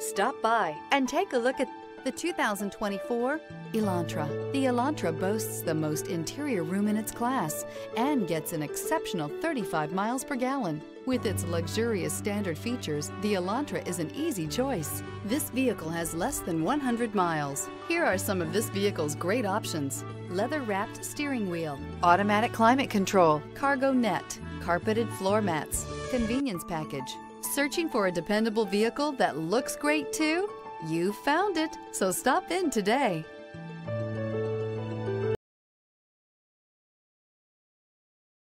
Stop by and take a look at the 2024 Elantra. The Elantra boasts the most interior room in its class and gets an exceptional 35 miles per gallon. With its luxurious standard features, the Elantra is an easy choice. This vehicle has less than 100 miles. Here are some of this vehicle's great options: leather-wrapped steering wheel, automatic climate control, cargo net, carpeted floor mats, convenience package. Searching for a dependable vehicle that looks great too? You found it, so stop in today.